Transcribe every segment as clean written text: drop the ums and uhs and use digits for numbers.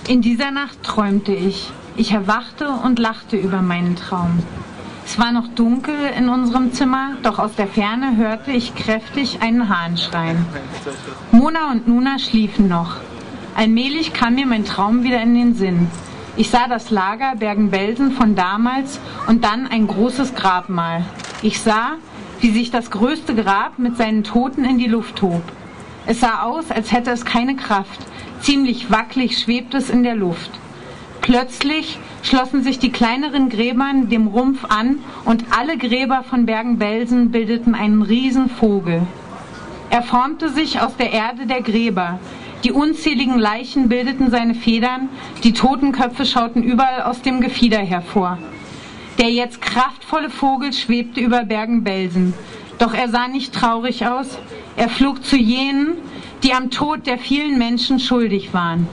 In dieser Nacht träumte ich. Ich erwachte und lachte über meinen Traum. Es war noch dunkel in unserem Zimmer, doch aus der Ferne hörte ich kräftig einen Hahn schreien. Mona und Nuna schliefen noch. Allmählich kam mir mein Traum wieder in den Sinn. Ich sah das Lager Bergen-Belsen von damals und dann ein großes Grabmal. Ich sah, wie sich das größte Grab mit seinen Toten in die Luft hob. Es sah aus, als hätte es keine Kraft. Ziemlich wackelig schwebte es in der Luft. Plötzlich schlossen sich die kleineren Gräber dem Rumpf an und alle Gräber von Bergen-Belsen bildeten einen Riesenvogel. Er formte sich aus der Erde der Gräber. Die unzähligen Leichen bildeten seine Federn, die Totenköpfe schauten überall aus dem Gefieder hervor. Der jetzt kraftvolle Vogel schwebte über Bergen-Belsen. Doch er sah nicht traurig aus. Er flog zu jenen, die am Tod der vielen Menschen schuldig waren.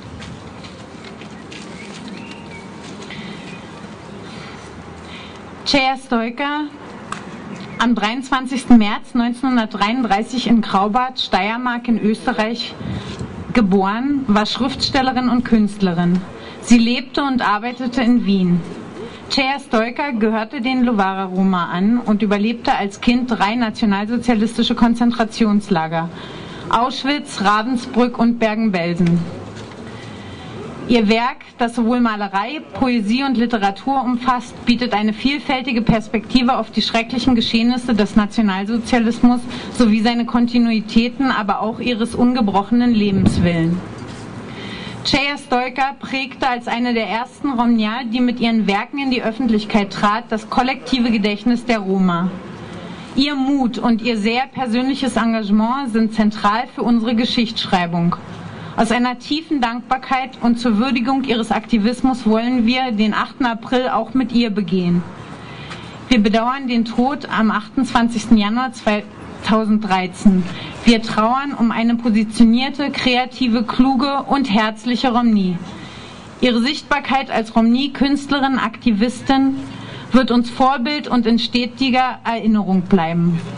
Chair Stoiker, am 23. März 1933 in Graubart, Steiermark in Österreich geboren, war Schriftstellerin und Künstlerin. Sie lebte und arbeitete in Wien. Chair Stoiker gehörte den Lovara-Roma an und überlebte als Kind 3 nationalsozialistische Konzentrationslager: Auschwitz, Ravensbrück und Bergen-Belsen. Ihr Werk, das sowohl Malerei, Poesie und Literatur umfasst, bietet eine vielfältige Perspektive auf die schrecklichen Geschehnisse des Nationalsozialismus sowie seine Kontinuitäten, aber auch ihres ungebrochenen Lebenswillen. Chair Stoiker prägte als eine der ersten Romnia, die mit ihren Werken in die Öffentlichkeit trat, das kollektive Gedächtnis der Roma. Ihr Mut und ihr sehr persönliches Engagement sind zentral für unsere Geschichtsschreibung. Aus einer tiefen Dankbarkeit und zur Würdigung ihres Aktivismus wollen wir den 8. April auch mit ihr begehen. Wir bedauern den Tod am 28. Januar 2013. Wir trauern um eine positionierte, kreative, kluge und herzliche Romnie. Ihre Sichtbarkeit als Romnie-Künstlerin, Aktivistin wird uns Vorbild und in stetiger Erinnerung bleiben.